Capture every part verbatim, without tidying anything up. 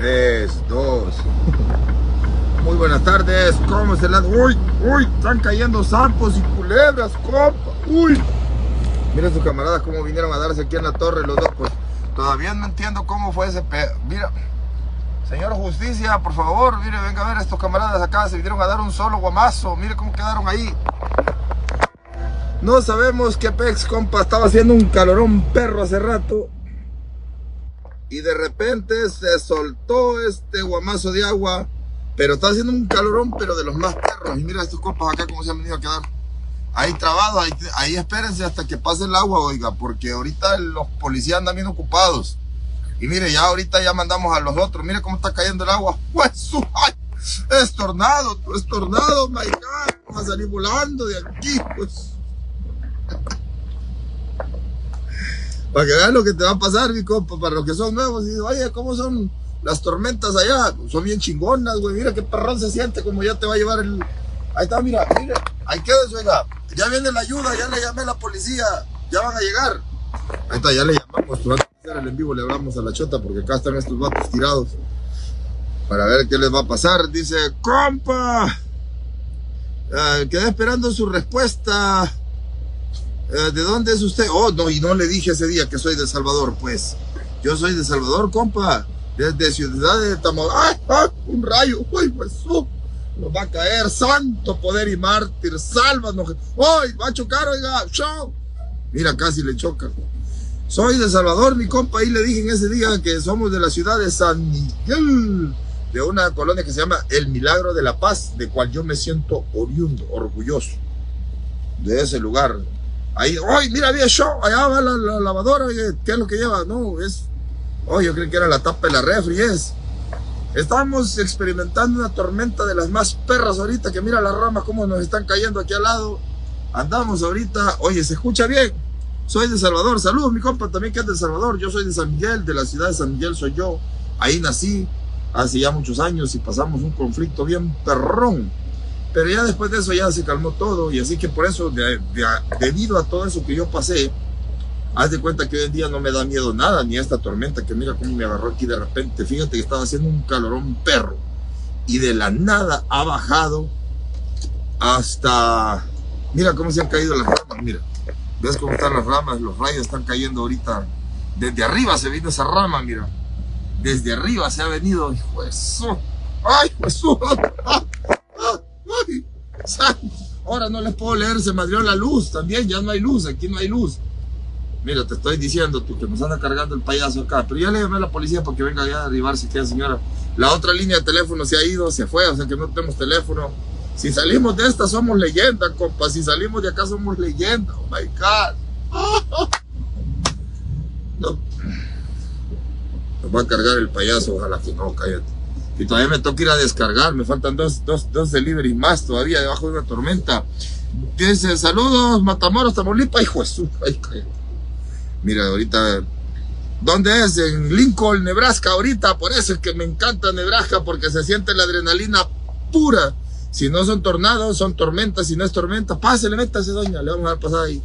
Tres, dos. Muy buenas tardes. ¿Cómo se la... Uy, uy, están cayendo sapos y culebras, compa. Uy. Miren sus camaradas cómo vinieron a darse aquí en la torre los dos. Pues todavía no entiendo cómo fue ese pedo. Mira, señor Justicia, por favor, mire, venga a ver, estos camaradas acá se vinieron a dar un solo guamazo. Mire cómo quedaron ahí. No sabemos qué pex, compa. Estaba haciendo un calorón perro hace rato. Y de repente se soltó este guamazo de agua. Pero está haciendo un calorón, pero de los más perros. Y mira estos compas acá cómo se han venido a quedar. Ahí trabados, ahí, ahí espérense hasta que pase el agua, oiga. Porque ahorita los policías andan bien ocupados. Y mire, ya ahorita ya mandamos a los otros. Mire cómo está cayendo el agua. Pues, ¡ay! Es tornado, es tornado, my God. Vamos a salir volando de aquí, pues. Para que vean lo que te va a pasar, mi compa, para los que son nuevos. Y oye, ¿cómo son las tormentas allá? Son bien chingonas, güey. Mira qué perrón se siente, como ya te va a llevar el... Ahí está, mira, mira. Ahí quédese, oiga. Ya viene la ayuda, ya le llamé a la policía. Ya van a llegar. Ahí está, ya le llamamos. Pues antes de hacer el en vivo le hablamos a la chota, porque acá están estos vatos tirados. Para ver qué les va a pasar. Dice, compa, eh, quedé esperando su respuesta. ¿De dónde es usted? Oh, no, y no le dije ese día que soy de El Salvador, pues. Yo soy de El Salvador, compa. Desde Ciudad de Tamaulipas. ¡Ay, ay! Un rayo. ¡Ay, pues! Oh, nos va a caer. Santo poder y mártir. Sálvanos. ¡Ay! Va a chocar, oiga. ¡Show! Mira, casi le choca. Soy de El Salvador, mi compa. Y le dije en ese día que somos de la ciudad de San Miguel. De una colonia que se llama El Milagro de la Paz. De cual yo me siento oriundo, orgulloso. De ese lugar. Ahí, ¡ay! Mira, había show, allá va la, la lavadora, oye, ¿qué es lo que lleva? No, es, oh, yo creí que era la tapa de la refri, es. Estamos experimentando una tormenta de las más perras ahorita, que mira las ramas cómo nos están cayendo aquí al lado. Andamos ahorita, oye, ¿se escucha bien? Soy de Salvador, saludos mi compa también que es de El Salvador, yo soy de San Miguel, de la ciudad de San Miguel soy yo. Ahí nací, hace ya muchos años y pasamos un conflicto bien perrón. Pero ya después de eso ya se calmó todo y así que por eso, de, de, debido a todo eso que yo pasé, haz de cuenta que hoy en día no me da miedo nada, ni esta tormenta que mira cómo me agarró aquí de repente. Fíjate que estaba haciendo un calorón perro y de la nada ha bajado hasta... Mira cómo se han caído las ramas, mira. ¿Ves cómo están las ramas? Los rayos están cayendo ahorita. Desde arriba se vino esa rama, mira. Desde arriba se ha venido. ¡Hijo de eso! ¡Ay, Jesús! ¡Ah! Ay, ahora no les puedo leer, se madrió la luz también, ya no hay luz, aquí no hay luz. Mira, te estoy diciendo tú que nos anda cargando el payaso acá, pero ya le llamé a la policía para que venga ya a arribarse que señora. La otra línea de teléfono se ha ido, se fue, o sea que no tenemos teléfono. Si salimos de esta somos leyenda, compa, si salimos de acá somos leyenda, oh my God. No. Nos va a cargar el payaso, ojalá que no, cállate. Y todavía me toca ir a descargar, me faltan dos, dos, dos deliveries más todavía debajo de una tormenta. Dice, saludos, Matamoros, Tamaulipas, hijo de su... Ay, cállate. Mira, ahorita, ¿dónde es? En Lincoln, Nebraska, ahorita, por eso es que me encanta Nebraska, porque se siente la adrenalina pura. Si no son tornados, son tormentas, si no es tormenta, pásele, métase, doña, le vamos a dar pasada ahí.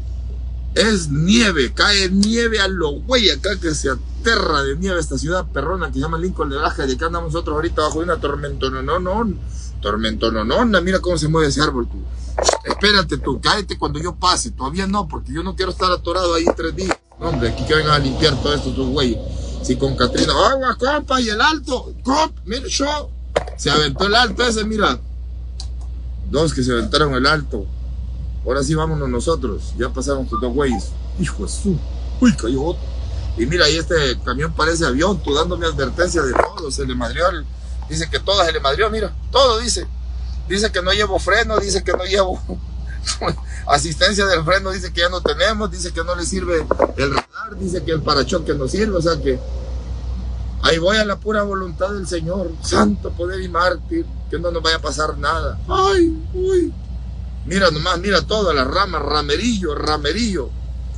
Es nieve, cae nieve a lo güey acá que se aterra de nieve esta ciudad perrona que se llama Lincoln, Nebraska, y acá andamos nosotros ahorita bajo de una tormentononón, tormentononona, mira cómo se mueve ese árbol, tú. Espérate tú, cállate cuando yo pase, todavía no, porque yo no quiero estar atorado ahí tres días. Hombre, aquí que vengan a limpiar todo esto, tus güeyes. Si con Catrina, agua, compa, y el alto, compa, mira, yo, se aventó el alto ese, mira. Dos que se aventaron el alto. Ahora sí vámonos nosotros, ya pasaron tus dos güeyes. Hijo de su, uy, cayó otro. Y mira, ahí este camión parece avión, tú dándome advertencia de todo, se le madrió, el, dice que todas se le madrió, mira, todo dice. Dice que no llevo freno, dice que no llevo asistencia del freno, dice que ya no tenemos, dice que no le sirve el radar, dice que el parachoque no sirve, o sea que ahí voy a la pura voluntad del Señor, santo poder y mártir, que no nos vaya a pasar nada. Ay, uy. Mira nomás, mira todo, las ramas, ramerillo, ramerillo.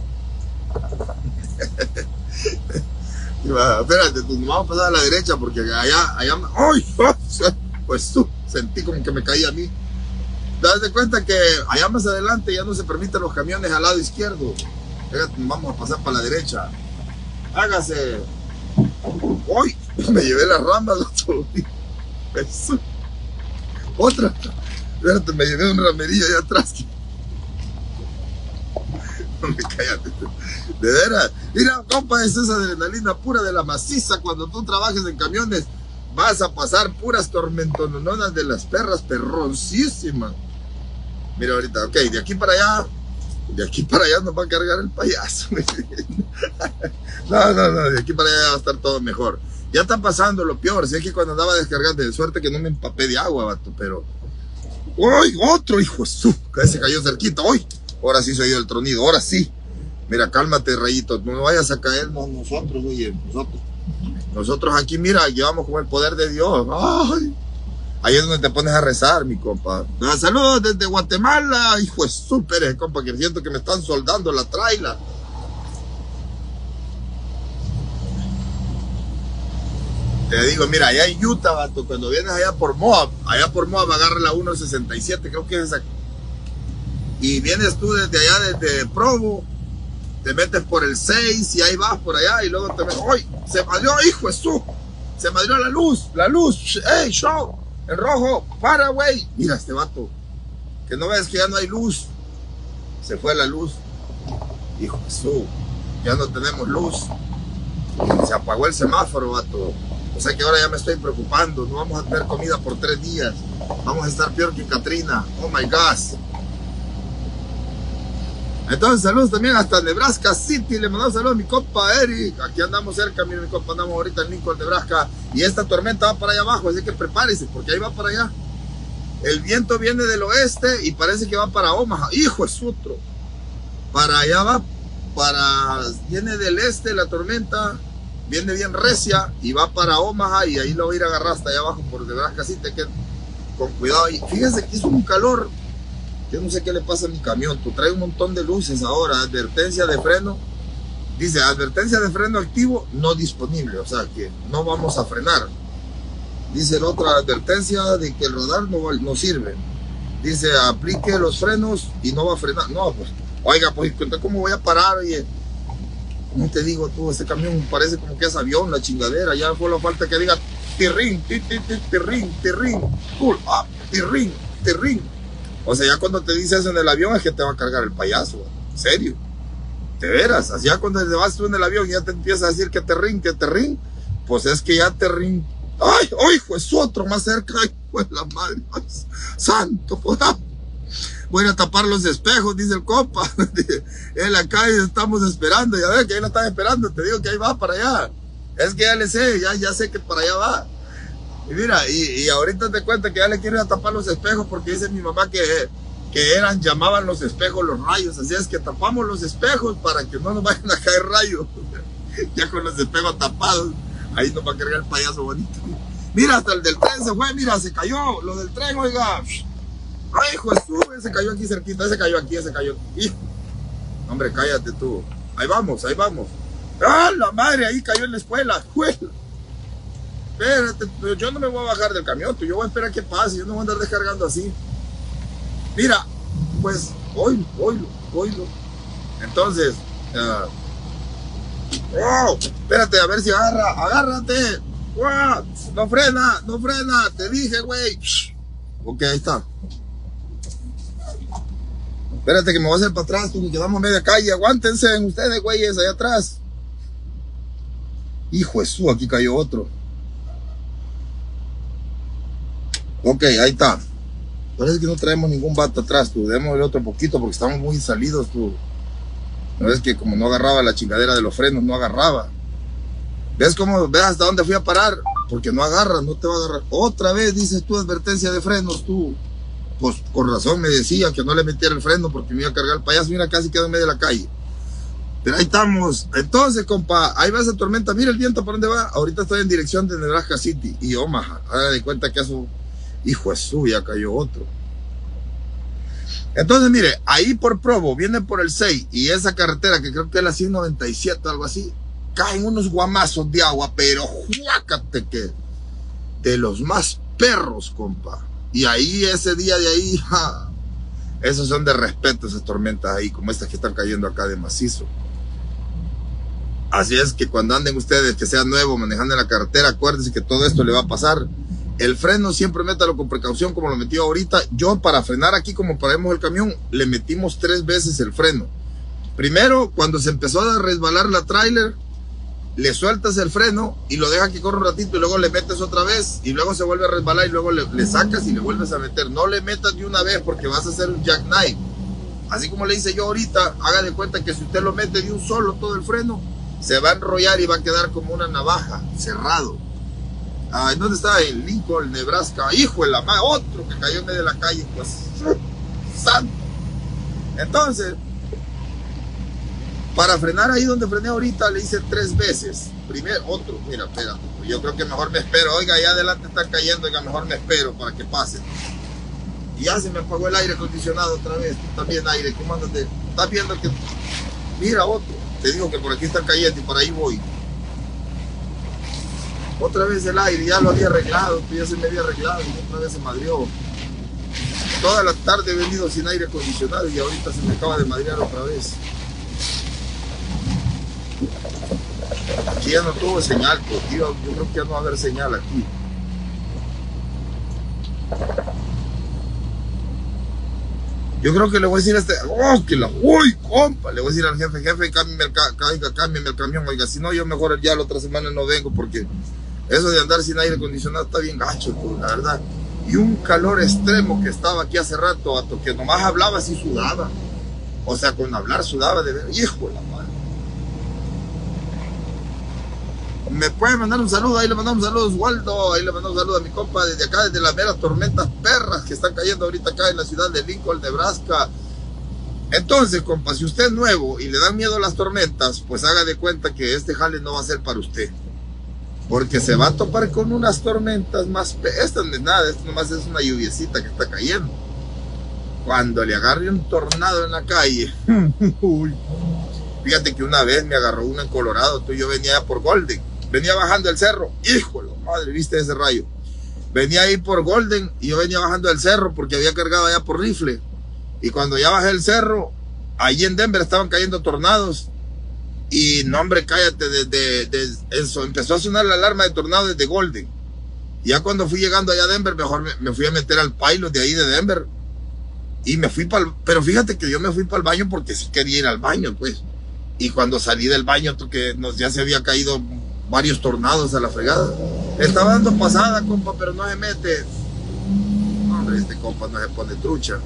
Espérate, tú, nos vamos a pasar a la derecha porque allá, allá, ¡ay! Pues tú, sentí como que me caía a mí. Te das cuenta que allá más adelante ya no se permiten los camiones al lado izquierdo. Fíjate, vamos a pasar para la derecha. Hágase. ¡Uy! me llevé las ramas, otro. Eso. Otra. Espérate, me llevé un ramerillo allá atrás. No me cállate. De veras. Mira, compa, es esa adrenalina pura de la maciza. Cuando tú trabajes en camiones, vas a pasar puras tormentononas de las perras perroncísimas. Mira ahorita, ok, de aquí para allá, de aquí para allá nos va a cargar el payaso. No, no, no, de aquí para allá va a estar todo mejor. Ya está pasando lo peor, si es que cuando andaba descargando, de suerte que no me empapé de agua, vato, pero... ¡Uy! Otro hijo de su... Que se cayó cerquita, ¡uy! Ahora sí soy yo el tronido, ahora sí. Mira, cálmate, rayito, no vayas a caernos nosotros, oye, nosotros. Nosotros aquí, mira, llevamos con el poder de Dios. ¡Ay! Ahí es donde te pones a rezar, mi compa. Ah, saludos desde Guatemala, hijo de súper, compa, que siento que me están soldando la traila. Te digo, mira, allá en Utah, vato, cuando vienes allá por Moab, allá por Moab agarra la uno sesenta y siete, creo que es esa. Y vienes tú desde allá, desde Provo, te metes por el seis y ahí vas por allá y luego te metes. ¡Ay! Se madrió, hijo de su. Se madrió la luz, la luz. ¡Ey, show! El rojo, para, güey. Mira este vato. Que no ves que ya no hay luz. Se fue la luz. Hijo de su. Ya no tenemos luz. Se apagó el semáforo, vato. O sea que ahora ya me estoy preocupando. No vamos a tener comida por tres días. Vamos a estar peor que Katrina. Oh my God. Entonces, saludos también hasta Nebraska City. Le mandamos saludos a mi compa Eric. Aquí andamos cerca, mira mi compa, andamos ahorita en Lincoln, Nebraska. Y esta tormenta va para allá abajo, así que prepárese, porque ahí va para allá. El viento viene del oeste y parece que va para Omaha. Hijo, es otro. Para allá va, para... Viene del este la tormenta, viene bien recia y va para Omaha y ahí lo va a ir a agarrar hasta allá abajo por Nebraska City. Que con cuidado. Y fíjense que hizo un calor. Yo no sé qué le pasa a mi camión. Tú traes un montón de luces ahora. Advertencia de freno. Dice, advertencia de freno activo, no disponible. O sea, que no vamos a frenar. Dice la otra advertencia de que el radar no, no sirve. Dice, aplique los frenos y no va a frenar. No, pues, oiga, pues, ¿cómo voy a parar? Oye, no te digo tú, este camión parece como que es avión, la chingadera. Ya fue la falta que diga, tirrín, tirrín, tirrín, cool, ah, tirrín, tirrín. O sea, ya cuando te dice eso en el avión es que te va a cargar el payaso, ¿en serio? ¿De veras? Así ya cuando te vas tú en el avión y ya te empieza a decir que te rin, que te rin, pues es que ya te rin. ¡Ay, ay, pues otro más cerca! ¡Ay, pues la madre! Ay, ¡santo! Pues, ah. Voy a tapar los espejos, dice el compa. En la calle estamos esperando, ya ves que ahí la están esperando, te digo que ahí va para allá. Es que ya le sé, ya, ya sé que para allá va. Y mira, y, y ahorita te cuento que ya le quiero ir a tapar los espejos porque dice mi mamá que, que eran, llamaban los espejos los rayos. Así es que tapamos los espejos para que no nos vayan a caer rayos. Ya con los espejos tapados, ahí nos va a cargar el payaso bonito. Mira, hasta el del tren se fue, mira, se cayó. Lo del tren, oiga. Ay, hijo de su, se cayó aquí cerquita, ese cayó aquí, ese cayó aquí. Hombre, cállate tú. Ahí vamos, ahí vamos. ¡Ah, la madre! Ahí cayó en la escuela. ¡Juela! Espérate, yo no me voy a bajar del camión, tú, yo voy a esperar que pase, yo no voy a andar descargando así. Mira, pues, oílo, oílo, oílo. Entonces, uh, wow, espérate, a ver si agarra, agárrate. Wow, no frena, no frena, te dije, güey. Ok, ahí está. Espérate que me voy a hacer para atrás, tú, que quedamos a media calle. Aguántense ustedes, güeyes, allá atrás. Hijo de su, aquí cayó otro. Ok, ahí está. Parece que no traemos ningún vato atrás, tú. Démosle otro poquito porque estamos muy salidos, tú. No es que como no agarraba la chingadera de los frenos, no agarraba. ¿Ves cómo? ¿Ves hasta dónde fui a parar? Porque no agarra, no te va a agarrar. Otra vez dices tú, advertencia de frenos, tú. Pues con razón me decía que no le metiera el freno porque me iba a cargar el payaso. Mira, casi quedó en medio de la calle. Pero ahí estamos. Entonces, compa, ahí va esa tormenta. Mira el viento, ¿para dónde va? Ahorita estoy en dirección de Nebraska City y Omaha. Haga de cuenta que eso... Hijo de su, ya cayó otro. Entonces, mire, ahí por Provo, viene por el seis y esa carretera que creo que es la ciento noventa y siete, algo así, caen unos guamazos de agua, pero juácate que de los más perros, compa. Y ahí, ese día de ahí, ja, esos son de respeto, esas tormentas ahí, como estas que están cayendo acá de macizo. Así es que cuando anden ustedes, que sean nuevos manejando en la carretera, acuérdense que todo esto le va a pasar. El freno siempre métalo con precaución como lo metió ahorita. Yo para frenar aquí como paremos el camión, le metimos tres veces el freno. Primero, cuando se empezó a resbalar la tráiler, le sueltas el freno y lo dejas que corra un ratito y luego le metes otra vez y luego se vuelve a resbalar y luego le, le sacas y le vuelves a meter. No le metas de una vez porque vas a hacer un jackknife. Así como le hice yo ahorita, haga de cuenta que si usted lo mete de un solo todo el freno, se va a enrollar y va a quedar como una navaja, cerrado. Ah, ¿dónde está? En Lincoln, Nebraska. Hijo de la madre, otro que cayó en medio de la calle, pues, santo. Entonces, para frenar ahí donde frené ahorita, le hice tres veces. Primero, otro, mira, espérate, yo creo que mejor me espero. Oiga, allá adelante está cayendo, oiga, mejor me espero para que pase. Y ya se me apagó el aire acondicionado otra vez. Tú también, aire, ¿cómo andas? ¿Estás viendo que? Mira, otro. Te digo que por aquí está cayendo y por ahí voy. Otra vez el aire, ya lo había arreglado, ya se me había arreglado y otra vez se madrió. Toda la tarde he venido sin aire acondicionado y ahorita se me acaba de madrear otra vez. Aquí ya no tuvo señal, pues, tío, yo creo que ya no va a haber señal aquí. Yo creo que le voy a decir a este, oh, que la, uy, compa, le voy a decir al jefe, jefe, cámbiame el, ca, cámbiame el camión, oiga, si no yo mejor ya la otra semana no vengo porque eso de andar sin aire acondicionado está bien gacho, tú, la verdad. Y un calor extremo que estaba aquí hace rato, a que nomás hablaba así sudaba. O sea, con hablar sudaba de ver, hijo de la madre. Me puede mandar un saludo, ahí le mandamos un saludo a Oswaldo, ahí le mandamos un saludo a mi compa desde acá, desde las meras tormentas perras que están cayendo ahorita acá en la ciudad de Lincoln, Nebraska. Entonces, compa, si usted es nuevo y le dan miedo a las tormentas, pues haga de cuenta que este jale no va a ser para usted. Porque se va a topar con unas tormentas más... Esta no es nada, esto nomás es una lluviecita que está cayendo. Cuando le agarre un tornado en la calle... Uy. Fíjate que una vez me agarró uno en Colorado, tú, yo venía por Golden. Venía bajando el cerro. Hijo de la madre, ¿viste ese rayo? Venía ahí por Golden y yo venía bajando el cerro porque había cargado allá por rifle. Y cuando ya bajé el cerro, allí en Denver estaban cayendo tornados. Y no, hombre, cállate, desde, desde eso, empezó a sonar la alarma de tornado desde Golden. Y ya cuando fui llegando allá a Denver, mejor me, me fui a meter al pilot de ahí de Denver. Y me fui para el, pero fíjate que yo me fui para el baño porque sí quería ir al baño, pues. Y cuando salí del baño, tú, que nos, ya se había caído varios tornados a la fregada. Estaba dando pasada, compa, pero no se mete. No, hombre, este compa no se pone trucha.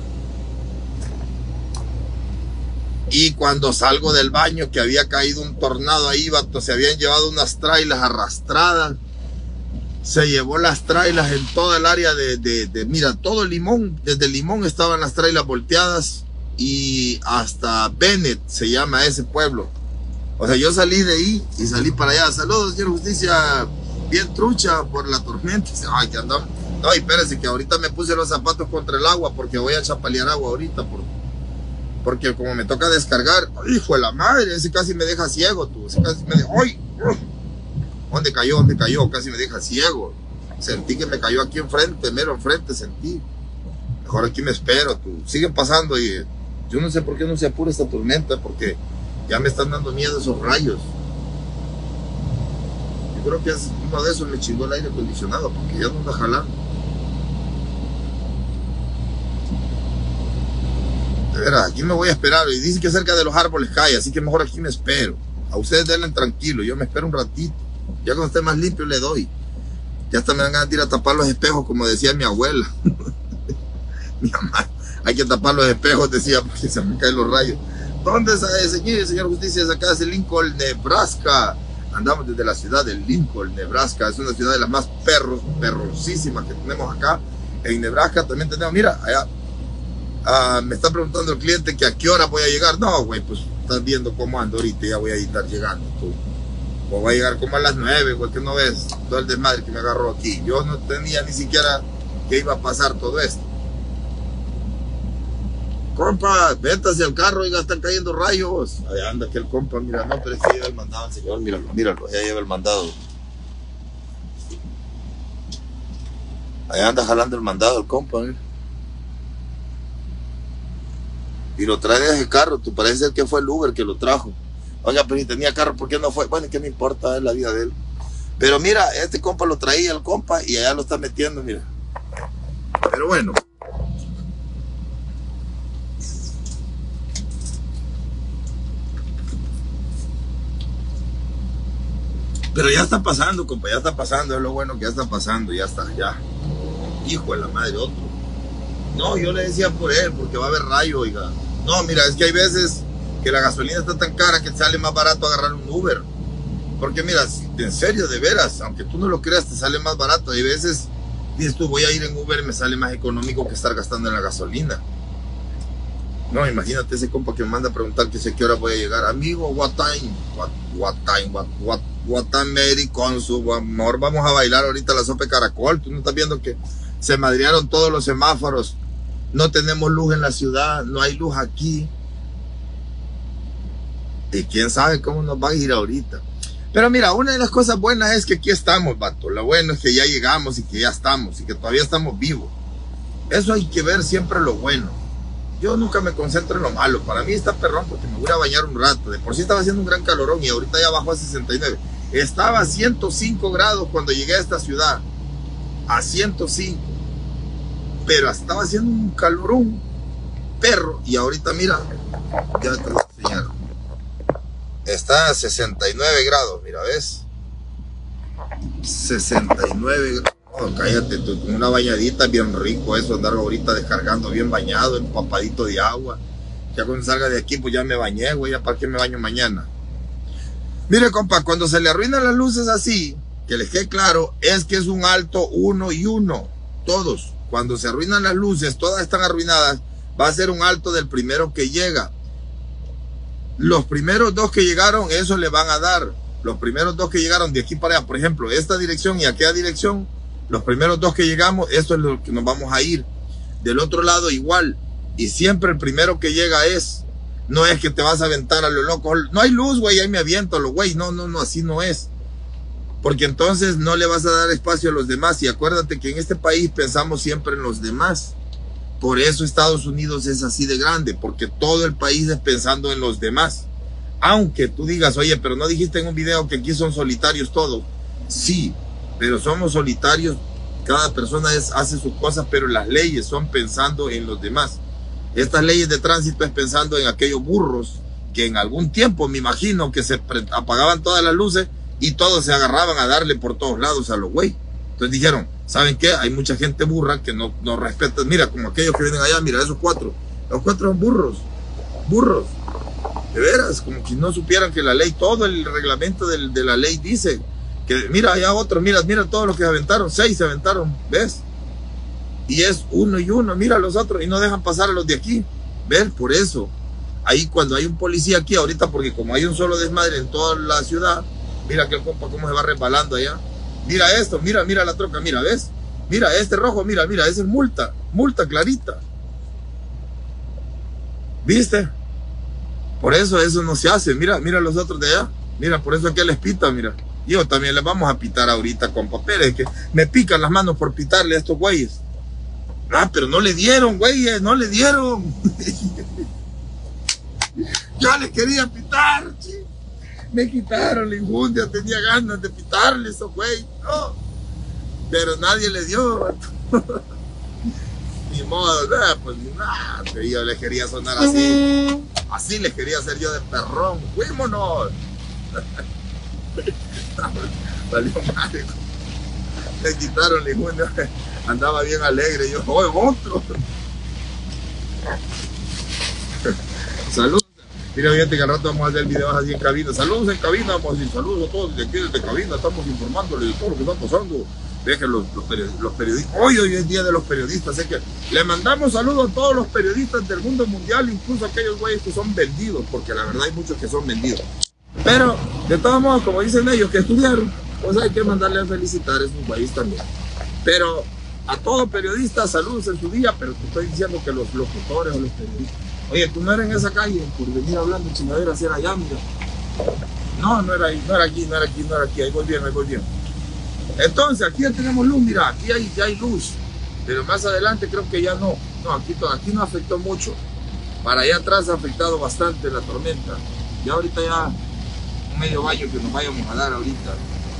Y cuando salgo del baño, que había caído un tornado ahí, vato, se habían llevado unas trailas arrastradas. Se llevó las trailas en toda el área de, de, de, mira, todo el Limón, desde el Limón estaban las trailas volteadas y hasta Bennett se llama ese pueblo. O sea, yo salí de ahí y salí para allá. Saludos, señor Justicia, bien trucha por la tormenta. Ay, que andamos. No, y espérese que ahorita me puse los zapatos contra el agua porque voy a chapalear agua ahorita por... Porque como me toca descargar, hijo de la madre, ese casi me deja ciego, tú. Ese casi me deja, ¡ay! ¿Dónde cayó? ¿Dónde cayó? Casi me deja ciego. Sentí que me cayó aquí enfrente, mero enfrente, sentí. Mejor aquí me espero, tú. Siguen pasando y yo no sé por qué no se apura esta tormenta, porque ya me están dando miedo esos rayos. Yo creo que es uno de esos me chingó el aire acondicionado, porque ya no anda jalando. De veras, aquí me voy a esperar. Y dice que cerca de los árboles cae, así que mejor aquí me espero. A ustedes denle tranquilo, yo me espero un ratito. Ya cuando esté más limpio le doy. Ya hasta me dan ganas de ir a tapar los espejos, como decía mi abuela. Mi mamá, hay que tapar los espejos, decía, porque se me caen los rayos. ¿Dónde es ese señor, señor Justicia? Es acá, es Lincoln, Nebraska. Andamos desde la ciudad de Lincoln, Nebraska. Es una ciudad de las más perros, perrosísimas que tenemos acá. En Nebraska también tenemos, mira, allá. Uh, me está preguntando el cliente que a qué hora voy a llegar. No, güey, pues estás viendo cómo ando ahorita, ya voy a estar llegando. Tú. O voy a llegar como a las nueve, güey, que no ves todo el desmadre que me agarró aquí. Yo no tenía ni siquiera que iba a pasar todo esto. Compa, vete hacia el carro, ya están cayendo rayos. Allá anda aquel compa, mira, no, pero es que lleva el mandado el señor, míralo, míralo, allá lleva el mandado. Allá anda jalando el mandado el compa, mira. Y lo trae desde el carro, tú parece ser que fue el Uber que lo trajo. Oiga, pero si tenía carro, ¿por qué no fue? Bueno, ¿qué me importa? Es la vida de él. Pero mira, este compa lo traía el compa y allá lo está metiendo, mira. Pero bueno. Pero ya está pasando, compa, ya está pasando, es lo bueno que ya está pasando, ya está, ya. Hijo de la madre, otro. No, yo le decía por él, porque va a haber rayo, oiga. No, mira, es que hay veces que la gasolina está tan cara que te sale más barato agarrar un Uber. Porque mira, en serio, de veras, aunque tú no lo creas, te sale más barato. Hay veces, dices tú, voy a ir en Uber y me sale más económico que estar gastando en la gasolina. No, imagínate ese compa que me manda a preguntar que sé qué hora voy a llegar. Amigo, what time? What, what time? What, what, what time, Mary Consu? Amor, vamos a bailar ahorita la sopa de caracol. Tú no estás viendo que se madrearon todos los semáforos. No tenemos luz en la ciudad, no hay luz aquí. Y quién sabe cómo nos va a ir ahorita. Pero mira, una de las cosas buenas es que aquí estamos, vato. Lo bueno es que ya llegamos y que ya estamos y que todavía estamos vivos. Eso hay que ver siempre lo bueno. Yo nunca me concentro en lo malo. Para mí está perrón porque me voy a bañar un rato. De por sí estaba haciendo un gran calorón y ahorita ya bajó a sesenta y nueve. Estaba a ciento cinco grados cuando llegué a esta ciudad. A ciento cinco. Pero estaba haciendo un calorón perro. Y ahorita mira, ya te lo voy a enseñar. Está a sesenta y nueve grados, mira, ¿ves? sesenta y nueve grados. Oh, cállate, tú, con una bañadita bien rico eso, andar ahorita descargando bien bañado, empapadito de agua. Ya cuando salga de aquí, pues ya me bañé, güey, ya para qué me baño mañana. Mire, compa, cuando se le arruinan las luces así, que les quede claro, es que es un alto uno y uno, todos. Cuando se arruinan las luces, todas están arruinadas, va a ser un alto del primero que llega. Los primeros dos que llegaron, eso le van a dar. Los primeros dos que llegaron de aquí para allá, por ejemplo, esta dirección y aquella dirección, los primeros dos que llegamos, eso es lo que nos vamos a ir. Del otro lado igual. Y siempre el primero que llega es. No es que te vas a aventar a lo loco. No hay luz, güey, ahí me aviento a lo güey. No, no, no, así no es. Porque entonces no le vas a dar espacio a los demás. Y acuérdate que en este país pensamos siempre en los demás. Por eso Estados Unidos es así de grande. Porque todo el país es pensando en los demás. Aunque tú digas, oye, pero no dijiste en un video que aquí son solitarios todos. Sí. Pero somos solitarios, cada persona es, hace sus cosas, pero las leyes son pensando en los demás. Estas leyes de tránsito es pensando en aquellos burros que en algún tiempo, me imagino, que se apagaban todas las luces y todos se agarraban a darle por todos lados a los güey. Entonces dijeron, ¿saben qué? Hay mucha gente burra que no, no respeta. Mira, como aquellos que vienen allá, mira, esos cuatro. Los cuatro son burros, burros. De veras, como que no supieran que la ley, todo el reglamento de, de la ley dice... Que, mira, allá otro, mira, mira todos los que se aventaron, seis se aventaron, ¿ves? Y es uno y uno, mira los otros, y no dejan pasar a los de aquí, ¿ves? Por eso, ahí cuando hay un policía aquí, ahorita, porque como hay un solo desmadre en toda la ciudad, mira que el compa cómo se va resbalando allá, mira esto, mira, mira la troca, mira, ¿ves? Mira, este rojo, mira, mira, ese es multa, multa clarita, ¿viste? Por eso eso no se hace, mira, mira los otros de allá, mira, por eso aquí les pita, mira. Yo también les vamos a pitar ahorita con papeles, que me pican las manos por pitarle a estos güeyes. Ah, pero no le dieron, güeyes, no le dieron. Yo les quería pitar, chi. Me quitaron la injundia, tenía ganas de pitarle a esos güeyes, no. Pero nadie le dio. Ni modo, nada, pues nada, yo les quería sonar así. Así les quería hacer yo de perrón. ¡Fuímonos! Valió madre. Me quitaron la injundia. Andaba bien alegre. Yo, ¡oh, monstruo! Saludos. Mira, fíjate que al rato vamos a hacer videos así en cabina. Saludos en cabina, vamos a decir saludos a todos desde aquí, desde cabina. Estamos informándoles de todo lo que está pasando. Dejen los, los, los periodistas. Hoy, hoy es día de los periodistas. Así que le mandamos saludos a todos los periodistas del mundo mundial, incluso a aquellos güeyes que son vendidos, porque la verdad hay muchos que son vendidos. Pero, de todos modos, como dicen ellos que estudiaron, pues hay que mandarle a felicitar a su país también. Pero a todo periodista, saludos en su día, pero te estoy diciendo que los locutores o los periodistas. Oye, tú no eres en esa calle por venir hablando chingadera, si era allá, mira. No, no era ahí, no era aquí, no era aquí, no era aquí, ahí voy bien, ahí voy bien. Entonces, aquí ya tenemos luz, mira, aquí hay, ya hay luz. Pero más adelante creo que ya no. No, aquí, aquí no afectó mucho. Para allá atrás ha afectado bastante la tormenta. Ya ahorita ya un medio baño que nos vayamos a dar ahorita.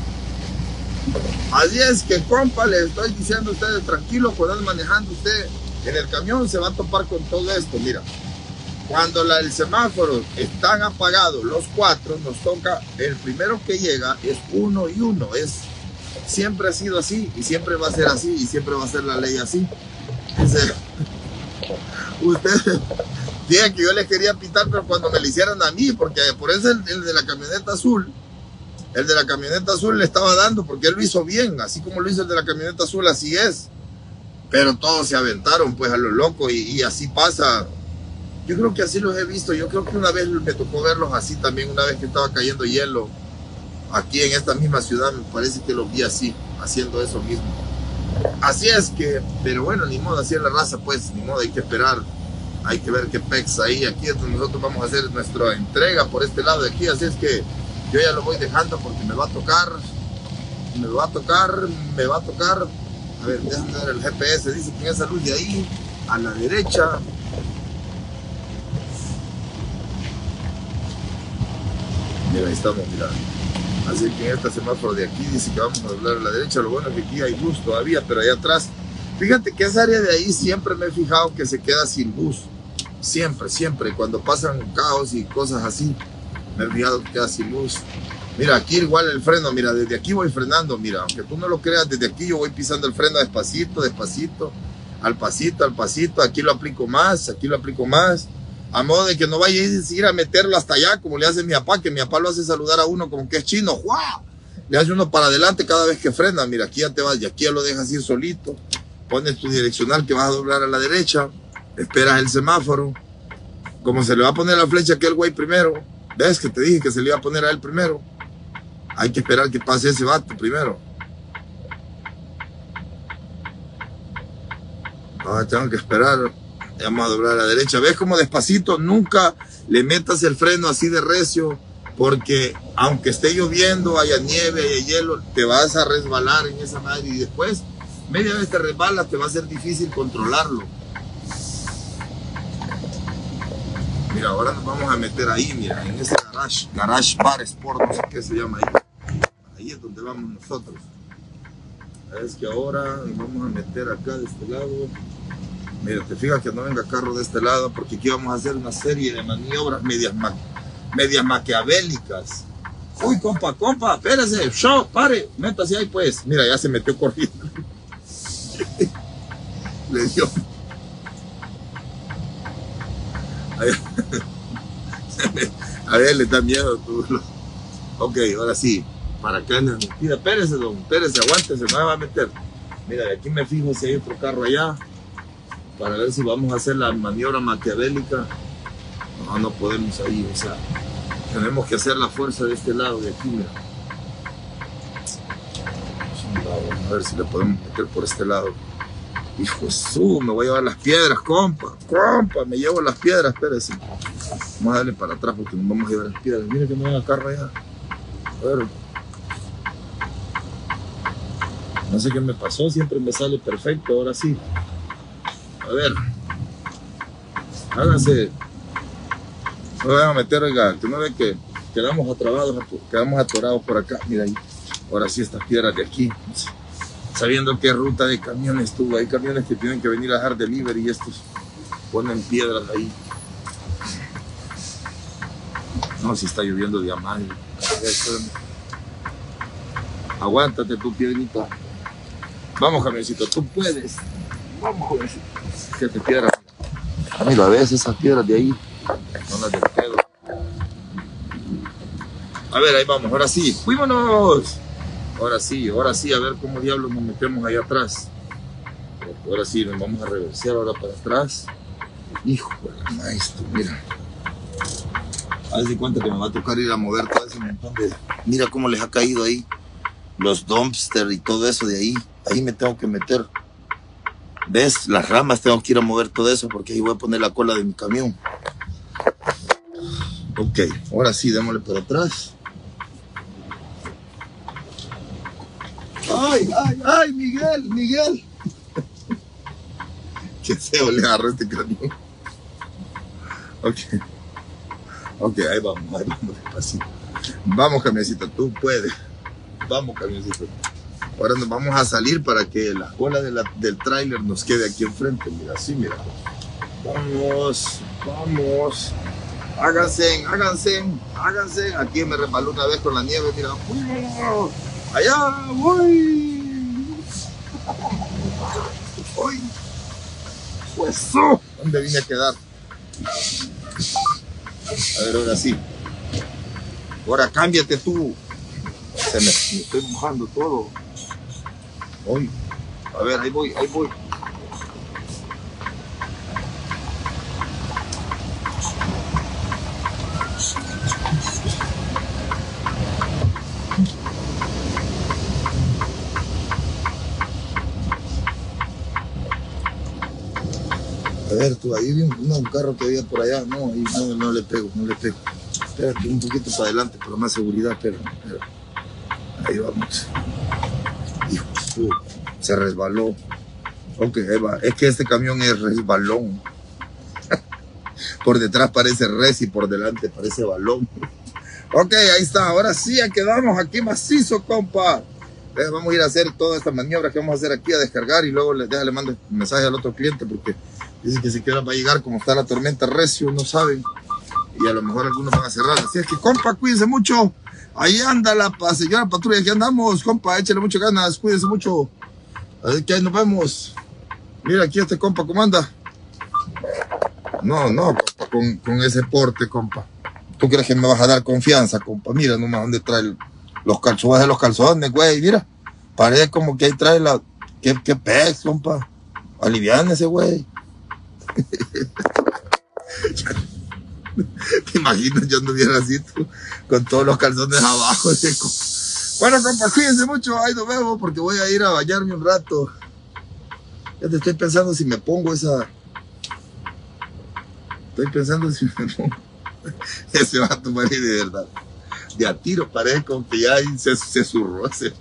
Así es que, compa, le estoy diciendo a ustedes, tranquilo, cuando ande manejando usted en el camión se va a topar con todo esto. Mira, cuando la, el semáforo están apagados los cuatro, nos toca, el primero que llega es uno y uno. Es, siempre ha sido así y siempre va a ser así y siempre va a ser la ley así. Dice, ustedes digan que yo les quería pitar, pero cuando me lo hicieran a mí, porque por eso el, el de la camioneta azul, el de la camioneta azul le estaba dando, porque él lo hizo bien, así como lo hizo el de la camioneta azul, así es. Pero todos se aventaron pues a lo loco y, y así pasa. Yo creo que así los he visto. Yo creo que una vez me tocó verlos así también, una vez que estaba cayendo hielo aquí en esta misma ciudad, me parece que los vi así, haciendo eso mismo. Así es que, pero bueno, ni modo, así es la raza, pues, ni modo, hay que esperar, hay que ver qué pex ahí. Aquí es donde nosotros vamos a hacer nuestra entrega por este lado de aquí, así es que yo ya lo voy dejando porque me va a tocar, me va a tocar, me va a tocar. A ver, déjame ver el G P S, dice que en esa luz de ahí, a la derecha. Mira, ahí estamos, mira. Así que en esta semáforo de aquí dice que vamos a doblar a la derecha. Lo bueno es que aquí hay luz todavía, pero allá atrás, fíjate que esa área de ahí siempre me he fijado que se queda sin luz. Siempre, siempre. Cuando pasan caos y cosas así, me he fijado que queda sin luz. Mira, aquí igual el freno, mira, desde aquí voy frenando, mira, aunque tú no lo creas, desde aquí yo voy pisando el freno despacito, despacito, al pasito, al pasito. Aquí lo aplico más, aquí lo aplico más. A modo de que no vaya a ir a meterlo hasta allá, como le hace mi papá, que mi papá lo hace saludar a uno como que es chino. ¡Guau! Le hace uno para adelante cada vez que frena. Mira, aquí ya te vas y aquí ya lo dejas ir solito. Pones tu direccional que vas a doblar a la derecha. Esperas el semáforo. Como se le va a poner la flecha a aquel güey primero. ¿Ves que te dije que se le iba a poner a él primero? Hay que esperar que pase ese vato primero. Ah, tengo que esperar. Vamos a doblar a la derecha. ¿Ves cómo despacito? Nunca le metas el freno así de recio, porque aunque esté lloviendo, haya nieve, haya hielo, te vas a resbalar en esa madre y después, media vez te resbalas, te va a ser difícil controlarlo. Mira, ahora nos vamos a meter ahí, mira, en ese garage, garage bar sport, no sé qué se llama ahí. Ahí es donde vamos nosotros. Es que ahora nos vamos a meter acá de este lado. Mira, te fijas que no venga carro de este lado, porque aquí vamos a hacer una serie de maniobras medias, ma medias maquiavélicas. Uy, compa, compa, espérese, show, pare, métase ahí pues. Mira, ya se metió corriendo. Le dio. A ver, le da miedo tú. Ok, ahora sí, para acá. Mira, espérese, don, espérese, aguántese, no me va a meter. Mira, de aquí me fijo si hay otro carro allá, para ver si vamos a hacer la maniobra maquiavélica. No, no podemos ahí, o sea, tenemos que hacer la fuerza de este lado, de aquí, mira. A ver si le podemos meter por este lado. Hijo de su, me voy a llevar las piedras, compa, compa, me llevo las piedras, espérese. Vamos a darle para atrás porque nos vamos a llevar las piedras. Mira que no hay el carro allá. A ver. No sé qué me pasó, siempre me sale perfecto, ahora sí. A ver, háganse, no me van a meter, oiga, que no ve que quedamos atrabados, quedamos atorados por acá. Mira ahí, ahora sí estas piedras de aquí, sabiendo qué ruta de camiones tuvo. Hay camiones que tienen que venir a dejar delivery y estos ponen piedras ahí. No, si está lloviendo de mal. Aguántate tu piedrita. Vamos, camioncito, tú puedes. Vamos, jovencito. Que te piedras. Mira, ves esas piedras de ahí. Son las del pedo. A ver, ahí vamos. Ahora sí. ¡Fuímonos! Ahora sí, ahora sí. A ver cómo diablos nos metemos allá atrás. Ahora sí, nos vamos a reversear ahora para atrás. Hijo de maestro, mira. Haz de cuenta que me va a tocar ir a mover todo ese montón de... Mira cómo les ha caído ahí. Los dumpster y todo eso de ahí. Ahí me tengo que meter. ¿Ves? Las ramas, tengo que ir a mover todo eso porque ahí voy a poner la cola de mi camión. Ok, ahora sí, démosle por atrás. ¡Ay, ay, ay, Miguel, Miguel! Qué feo le agarró este camión. Ok. Ok, ahí vamos, ahí vamos despacito. Vamos, camioncito, tú puedes. Vamos, camioncito. Ahora nos vamos a salir para que la cola de la, del tráiler nos quede aquí enfrente. Mira, así, mira. Vamos, vamos. Háganse, háganse, háganse. Aquí me resbaló una vez con la nieve, mira. Allá voy. Voy. Pues, ¿dónde vine a quedar? A ver, ahora sí. Ahora cámbiate tú. Se me, me estoy mojando todo. Voy. A ver, ahí voy, ahí voy. A ver, tú, ahí vi un, un carro que había por allá. No, ahí no, no le pego, no le pego. Espérate, un poquito para adelante, para más seguridad, pero, pero. Ahí vamos. Hijo, se resbaló. Ok, ahí va. Es que este camión es resbalón. Por detrás parece res y por delante parece balón. Ok, ahí está. Ahora sí, ya quedamos aquí macizo, compa. Eh, vamos a ir a hacer toda esta maniobra que vamos a hacer aquí, a descargar, y luego le, deja, le mando un mensaje al otro cliente porque dice que si quiera va a llegar, como está la tormenta recio, no saben. Y a lo mejor algunos van a cerrar. Así es que, compa, cuídense mucho. Ahí anda la señora patrulla, aquí andamos, compa, échale muchas ganas, cuídense mucho. Así que ahí nos vemos. Mira aquí este compa, ¿cómo anda? No, no, compa, con, con ese porte, compa. ¿Tú crees que me vas a dar confianza, compa? Mira nomás dónde trae los calzones de los calzones, güey, mira. Parece como que ahí trae la... ¿Qué, qué pez, compa? Aliviánese, güey. ¿Te imaginas yo anduviera así tú, con todos los calzones abajo? Bueno, compa, cuídense mucho, ahí nos vemos porque voy a ir a bañarme un rato. Ya te estoy pensando si me pongo esa... Estoy pensando si me pongo... Ese va a tomar de verdad. De a tiro parece como que ya ahí se, se zurró ese...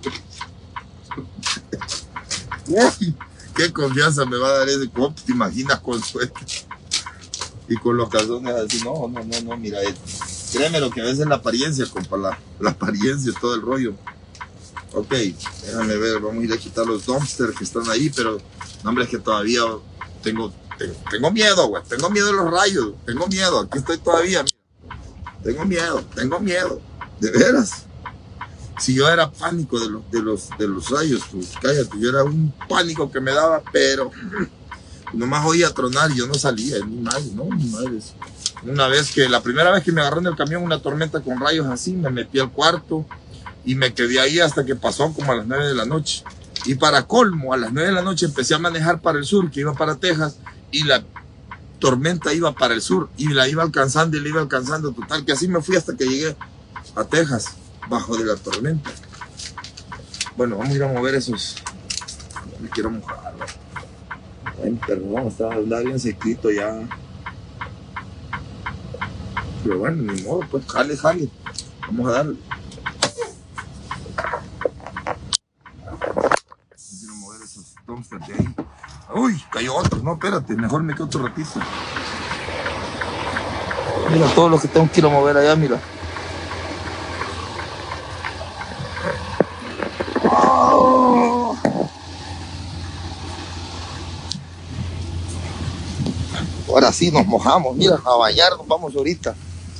Uy, qué confianza me va a dar ese compa, ¿te imaginas con suerte? Y con los calzones así, no, no, no, no, mira, eh, créeme lo que a veces la apariencia, compa, la, la apariencia, todo el rollo. Ok, déjame ver, vamos a ir a quitar los dumpsters que están ahí, pero, no, hombre, es que todavía tengo, tengo, tengo miedo, güey, tengo miedo de los rayos, tengo miedo, aquí estoy todavía, mira. Tengo miedo, tengo miedo, de veras. Si yo era pánico de los, de los, de los rayos, pues cállate, yo era un pánico que me daba, pero... Nomás oía tronar y yo no salía, ni madre, no, ni madre. Una vez que, la primera vez que me agarró en el camión una tormenta con rayos así, me metí al cuarto y me quedé ahí hasta que pasó como a las nueve de la noche. Y para colmo, a las nueve de la noche empecé a manejar para el sur, que iba para Texas, y la tormenta iba para el sur, y la iba alcanzando y la iba alcanzando, total, que así me fui hasta que llegué a Texas, bajo de la tormenta. Bueno, vamos a ir a mover esos, no me quiero mojar. Ay, perdón, está bien sequito ya. Pero bueno, ni modo, pues jale, jale. Vamos a darle. Quiero mover esos dumpsters de ahí. Uy, cayó otro. No, espérate, mejor me quedo otro ratito. Mira todo lo que tengo que ir a mover allá, mira. Oh. Ahora sí nos mojamos, mira, a bañarnos vamos ahorita.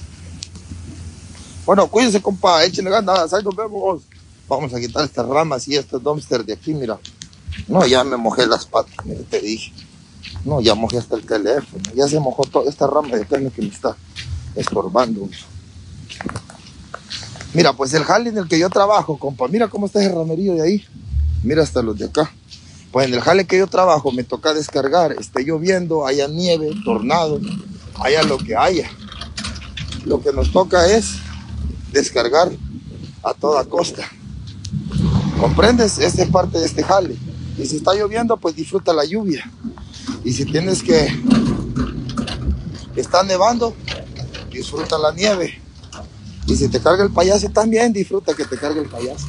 Bueno, cuídense, compa, échenle ganas, ahí nos vemos. Vamos a quitar estas ramas y estos dumpsters de aquí, mira. No, ya me mojé las patas, mira, te dije. No, ya mojé hasta el teléfono, ya se mojó toda esta rama de acá que me está estorbando. Mira, pues el jale en el que yo trabajo, compa, mira cómo está ese ramerillo de ahí. Mira hasta los de acá. Pues en el jale que yo trabajo me toca descargar, esté lloviendo, haya nieve, tornado, haya lo que haya. Lo que nos toca es descargar a toda costa. ¿Comprendes? Esta es parte de este jale. Y si está lloviendo, pues disfruta la lluvia. Y si tienes que... está nevando, disfruta la nieve. Y si te carga el payaso también, disfruta que te cargue el payaso.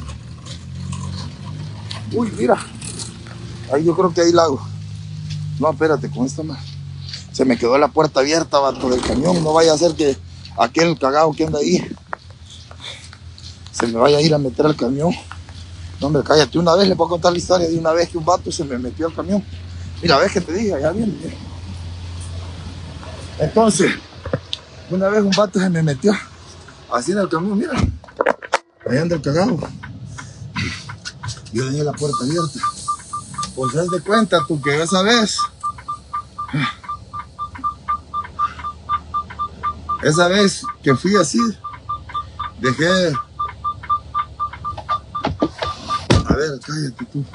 Uy, mira. Ahí yo creo que ahí la hago. No, espérate, con esta más. Se me quedó la puerta abierta, vato, del camión. No vaya a ser que aquel cagado que anda ahí se me vaya a ir a meter al camión. No, hombre, cállate. Una vez le puedo contar la historia de una vez que un vato se me metió al camión. Mira, ves que te dije, allá viene. Mira. Entonces, una vez un vato se me metió así en el camión, mira. Allá anda el cagado. Yo dejé la puerta abierta. Pues haz de cuenta tú que esa vez, esa vez que fui así, dejé... A ver, cállate tú.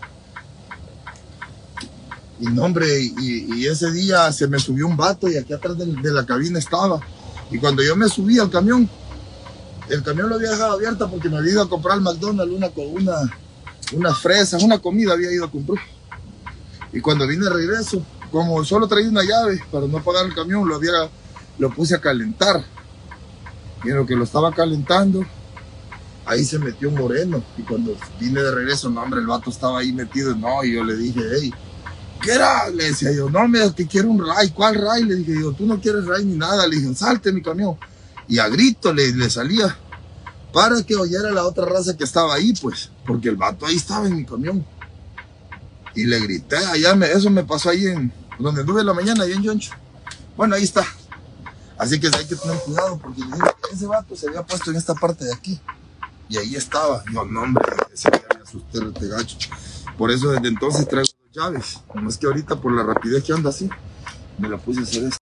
Y no, hombre, y, y ese día se me subió un vato y aquí atrás de, de la cabina estaba. Y cuando yo me subí al camión, el camión lo había dejado abierto porque me había ido a comprar al McDonald's una, una, unas fresas, una comida había ido a comprar. Y cuando vine de regreso, como solo traía una llave para no pagar el camión, lo, había, lo puse a calentar. Y en lo que lo estaba calentando, ahí se metió un moreno. Y cuando vine de regreso, no, hombre, el vato estaba ahí metido. No, y yo le dije, hey, ¿qué era? Le decía yo, no, me que quiero un ray. ¿Cuál ray? Le dije yo, tú no quieres ray ni nada. Le dije, salte mi camión. Y a grito le, le salía para que oyera la otra raza que estaba ahí, pues, porque el vato ahí estaba en mi camión. Y le grité, allá me, eso me pasó ahí en donde anduve en la mañana, ahí en Yoncho. Bueno, ahí está. Así que hay que tener cuidado porque le digo, ese vato se había puesto en esta parte de aquí. Y ahí estaba. Yo, no, hombre, ese día me asusté este gacho. Por eso desde entonces traigo dos llaves. Nomás que ahorita por la rapidez que anda así, me la puse a hacer esto.